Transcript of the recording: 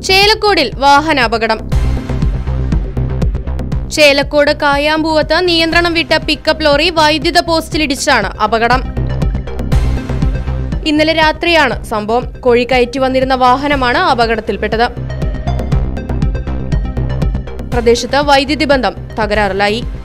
ചേലക്കോടിൽ വാഹനാപകടം. ചേലക്കോട് കായാമ്പൂവത്ത് നിയന്ത്രണം വിട്ട pickup lorry വൈദ്യുത പോസ്റ്റിലിടിച്ചാണ് അപകടം. ഇന്നലെ രാത്രിയാണ് സംഭവം. കോഴി കയറ്റി വന്നിരുന്ന വാഹനമാണ് അപകടത്തിൽപ്പെട്ടത്. പ്രദേശത്ത് വൈദ്യുതി ബന്ധം തകരാറിലായി.